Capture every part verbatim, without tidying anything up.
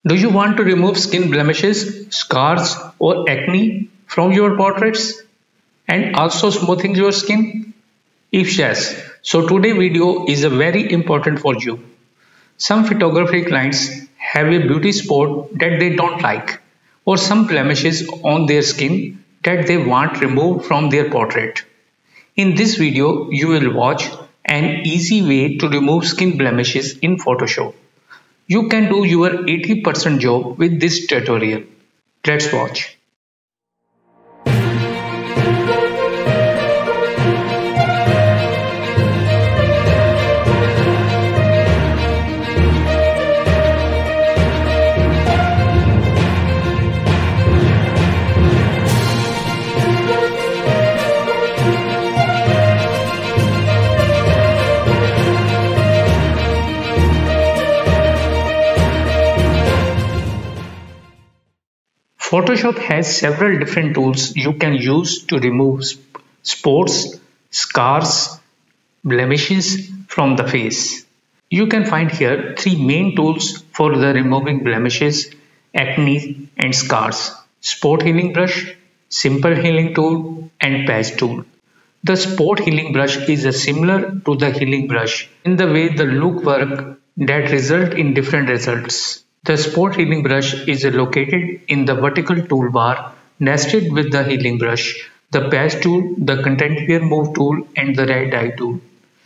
Do you want to remove skin blemishes, scars, or acne from your portraits and also smoothing your skin? If yes, so today's video is a very important for you. Some photography clients have a beauty spot that they don't like or some blemishes on their skin that they want removed from their portrait. In this video, you will watch an easy way to remove skin blemishes in Photoshop. You can do your eighty percent job with this tutorial. Let's watch. Photoshop has several different tools you can use to remove spots, scars, blemishes from the face. You can find here three main tools for the removing blemishes, acne and scars: spot healing brush, simple healing tool and patch tool. The spot healing brush is similar to the healing brush in the way the look work that result in different results. The spot healing brush is located in the vertical toolbar nested with the healing brush, the patch tool, the content aware move tool and the red eye tool.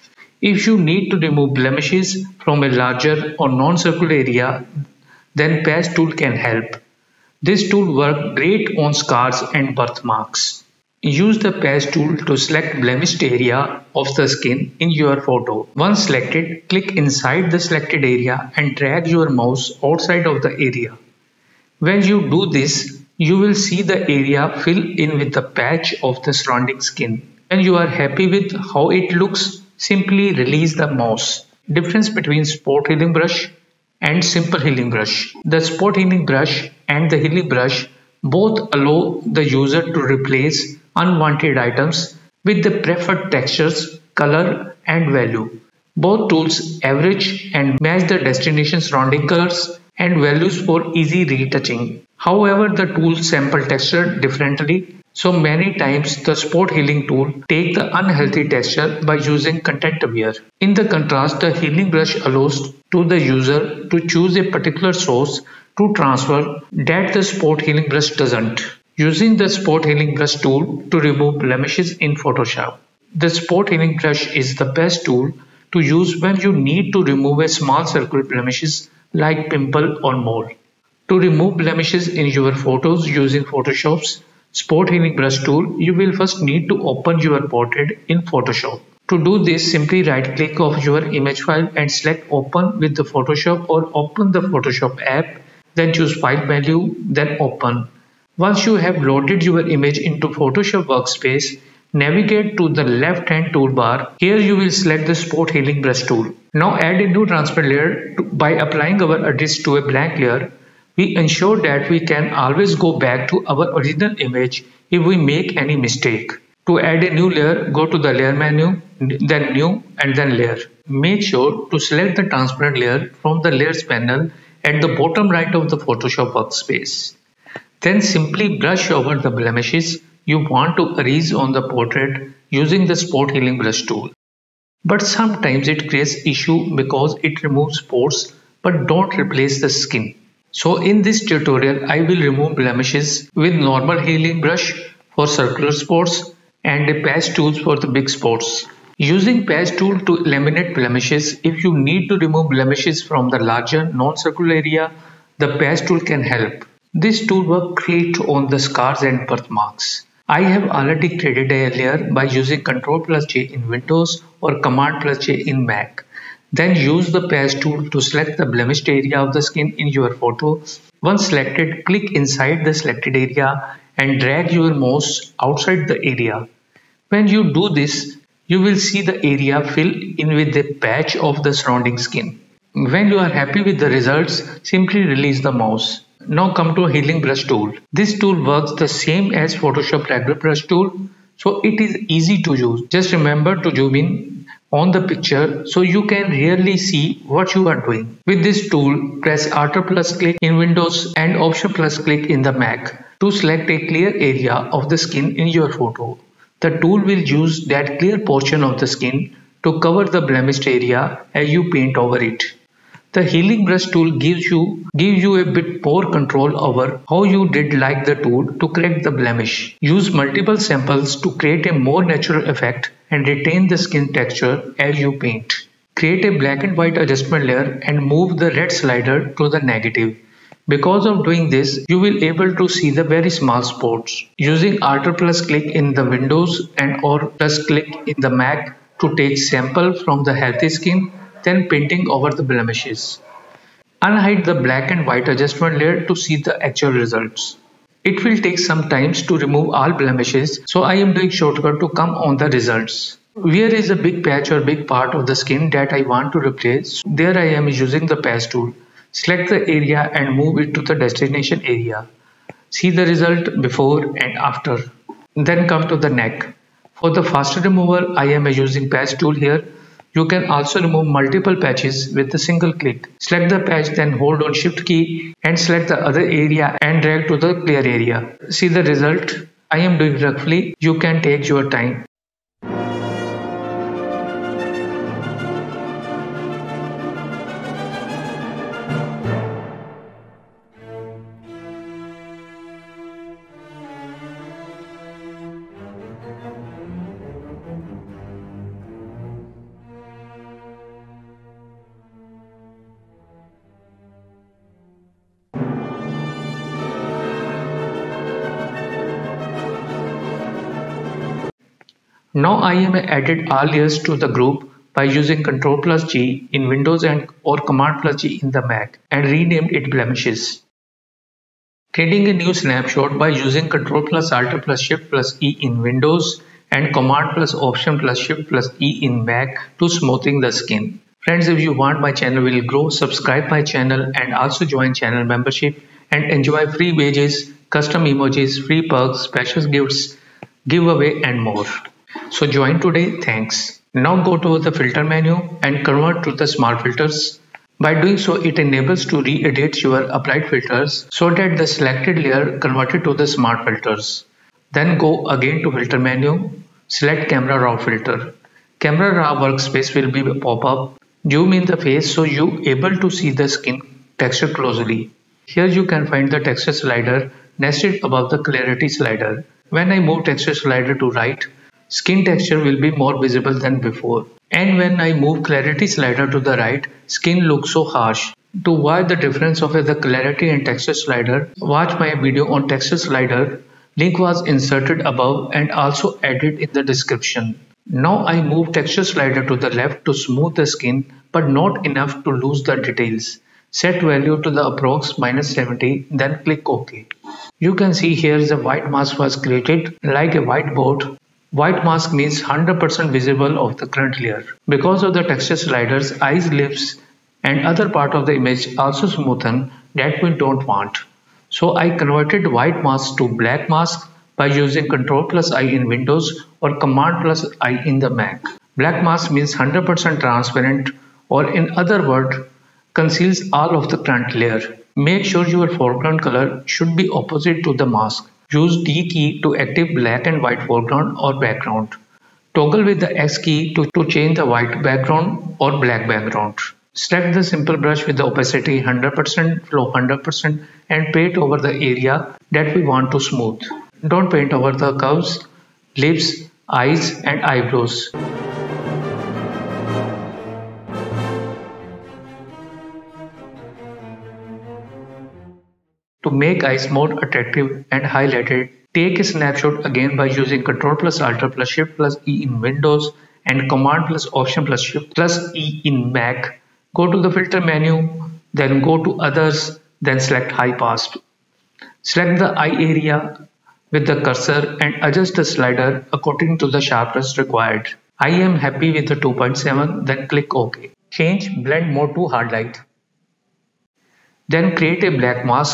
If you need to remove blemishes from a larger or non-circular area, then patch tool can help. This tool works great on scars and birthmarks. Use the patch tool to select blemished area of the skin in your photo. Once selected, click inside the selected area and drag your mouse outside of the area. When you do this, you will see the area fill in with the patch of the surrounding skin. When you are happy with how it looks, simply release the mouse. Difference between spot healing brush and simple healing brush. The spot healing brush and the healing brush both allow the user to replace unwanted items with the preferred textures, color and value. Both tools average and match the destination surrounding colors and values for easy retouching. However, the tools sample texture differently, so many times the spot healing tool take the unhealthy texture by using content aware. In the contrast, the healing brush allows to the user to choose a particular source to transfer that the spot healing brush doesn't. Using the spot healing brush tool to remove blemishes in Photoshop. The spot healing brush is the best tool to use when you need to remove a small circular blemishes like pimple or mole. To remove blemishes in your photos using Photoshop's spot healing brush tool, you will first need to open your portrait in Photoshop. To do this, simply right click of your image file and select open with the Photoshop or open the Photoshop app, then choose file menu, then open. Once you have loaded your image into Photoshop workspace, navigate to the left hand toolbar. Here you will select the spot healing brush tool. Now add a new transparent layer. To, by applying our edits to a blank layer, we ensure that we can always go back to our original image if we make any mistake. To add a new layer, go to the layer menu, then new and then layer. Make sure to select the transparent layer from the layers panel at the bottom right of the Photoshop workspace. Then simply brush over the blemishes you want to erase on the portrait using the spot healing brush tool. But sometimes it creates issue because it removes spots but don't replace the skin. So in this tutorial, I will remove blemishes with normal healing brush for circular spots and a patch tool for the big spots. Using patch tool to eliminate blemishes, if you need to remove blemishes from the larger non-circular area, the patch tool can help. This tool works great on the scars and birthmarks. I have already created a layer by using control plus J in Windows or command plus J in Mac. Then use the patch tool to select the blemished area of the skin in your photo. Once selected, click inside the selected area and drag your mouse outside the area. When you do this, you will see the area fill in with a patch of the surrounding skin. When you are happy with the results, simply release the mouse. Now come to healing brush tool. This tool works the same as Photoshop regular brush tool, so it is easy to use. Just remember to zoom in on the picture so you can really see what you are doing. With this tool, press Alt plus click in Windows and Option plus click in the Mac to select a clear area of the skin in your photo. The tool will use that clear portion of the skin to cover the blemished area as you paint over it. The healing brush tool gives you gives you a bit more control over how you did like the tool to correct the blemish. Use multiple samples to create a more natural effect and retain the skin texture as you paint. Create a black and white adjustment layer and move the red slider to the negative. Because of doing this, you will able to see the very small spots. Using Alt plus click in the Windows and or plus click in the Mac to take sample from the healthy skin, then painting over the blemishes. Unhide the black and white adjustment layer to see the actual results. It will take some time to remove all blemishes, so I am doing shortcut to come on the results. Where is a big patch or big part of the skin that I want to replace, there I am using the patch tool. Select the area and move it to the destination area. See the result before and after. Then come to the neck. For the faster removal, I am using patch tool here. You can also remove multiple patches with a single click. Select the patch, then hold on Shift key and select the other area and drag to the clear area. See the result. I am doing roughly. You can take your time. Now I am added all layers to the group by using Ctrl plus G in Windows and or Command plus G in the Mac and renamed it blemishes. Creating a new snapshot by using Ctrl plus Alt plus Shift plus E in Windows and Command plus Option plus Shift plus E in Mac to smoothing the skin. Friends, if you want my channel will grow, subscribe my channel and also join channel membership and enjoy free pages, custom emojis, free perks, special gifts, giveaway and more. So join today, thanks. Now go to the filter menu and convert to the smart filters. By doing so, it enables to re-edit your applied filters so that the selected layer converted to the smart filters. Then go again to filter menu, select camera raw filter. Camera raw workspace will be pop up. Zoom in the face so you able to see the skin texture closely. Here you can find the texture slider nested above the clarity slider. When I move texture slider to right, skin texture will be more visible than before. And when I move clarity slider to the right, skin looks so harsh. To watch the difference of the clarity and texture slider, watch my video on texture slider. Link was inserted above and also added in the description. Now I move texture slider to the left to smooth the skin, but not enough to lose the details. Set value to the approx minus seventy, then click OK. You can see here the white mask was created like a whiteboard. White mask means one hundred percent visible of the current layer. Because of the texture sliders, eyes, lips and other part of the image also smoothen that we don't want. So I converted white mask to black mask by using Ctrl plus I in Windows or Command plus I in the Mac. Black mask means one hundred percent transparent, or in other words, conceals all of the current layer. Make sure your foreground color should be opposite to the mask. Use D key to activate black and white foreground or background. Toggle with the X key to, to change the white background or black background. Select the simple brush with the opacity one hundred percent, flow one hundred percent and paint over the area that we want to smooth. Don't paint over the curves, lips, eyes and eyebrows. To make eyes more attractive and highlighted, take a snapshot again by using Ctrl plus Alt plus Shift plus E in Windows and Command plus Option plus Shift plus E in Mac. Go to the filter menu, then go to others, then select high pass. Select the eye area with the cursor and adjust the slider according to the sharpness required. I am happy with the two point seven, then click OK. Change blend mode to hard light. Then create a black mask.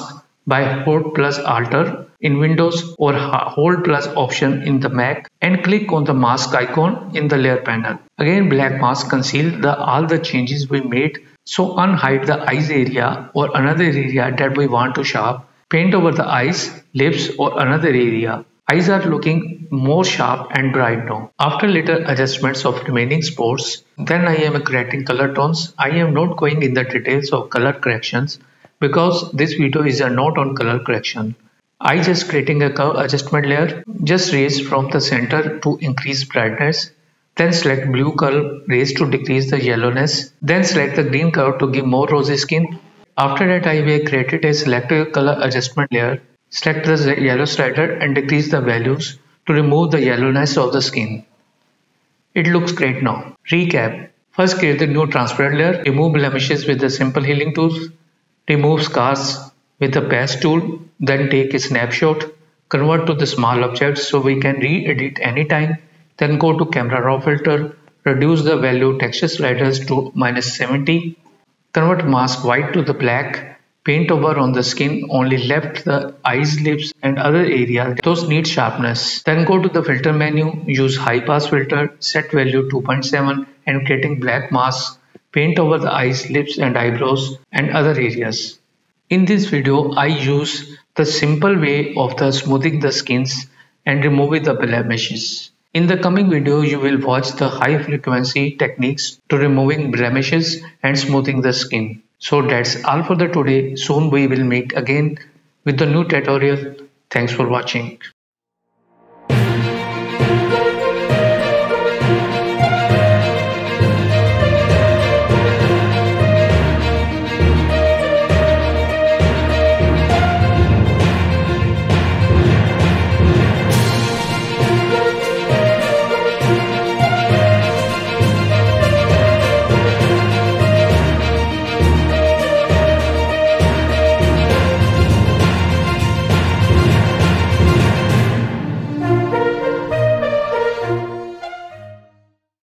by Hold plus Alter in Windows or Hold plus Option in the Mac and click on the mask icon in the layer panel. Again, black mask conceals the, all the changes we made, so unhide the eyes area or another area that we want to sharp. Paint over the eyes, lips or another area. Eyes are looking more sharp and bright now. After little adjustments of remaining spots, then I am correcting color tones. I am not going in the details of color corrections because this video is a note on color correction. I just creating a curve adjustment layer. Just raise from the center to increase brightness. Then select blue curve, raise to decrease the yellowness. Then select the green curve to give more rosy skin. After that, I will create a selective color adjustment layer. Select the yellow slider and decrease the values to remove the yellowness of the skin. It looks great now. Recap. First, create the new transparent layer. Remove blemishes with the simple healing tools. Remove scars with the patch tool. Then take a snapshot. Convert to the small object so we can re-edit anytime. Then go to camera raw filter. Reduce the value texture sliders to minus seventy. Convert mask white to the black. Paint over on the skin, only left the eyes, lips and other areas those need sharpness. Then go to the filter menu, use high pass filter, set value two point seven and creating black mask. Paint over the eyes, lips and eyebrows and other areas. In this video, I use the simple way of the smoothing the skins and removing the blemishes. In the coming video, you will watch the high frequency techniques to removing blemishes and smoothing the skin. So that's all for the today. Soon we will meet again with the new tutorial. Thanks for watching.